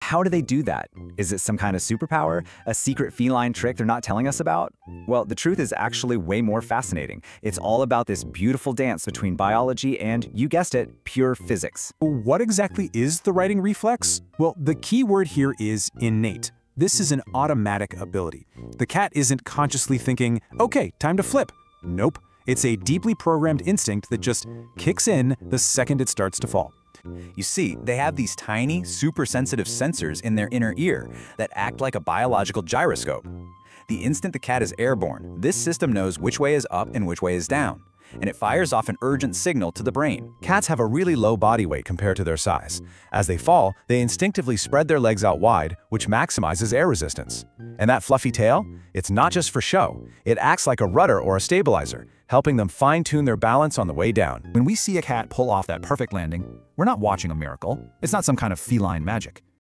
how do they do that? Is it some kind of superpower? A secret feline trick they're not telling us about? Well, the truth is actually way more fascinating. It's all about this beautiful dance between biology and, you guessed it, pure physics. What exactly is the righting reflex? Well, the key word here is innate. This is an automatic ability. The cat isn't consciously thinking, okay, time to flip. Nope. It's a deeply programmed instinct that just kicks in the second it starts to fall. You see, they have these tiny, super-sensitive sensors in their inner ear that act like a biological gyroscope. The instant the cat is airborne, this system knows which way is up and which way is down, and it fires off an urgent signal to the brain. Cats have a really low body weight compared to their size. As they fall, they instinctively spread their legs out wide, which maximizes air resistance. And that fluffy tail? It's not just for show. It acts like a rudder or a stabilizer, helping them fine-tune their balance on the way down. When we see a cat pull off that perfect landing, we're not watching a miracle. It's not some kind of feline magic.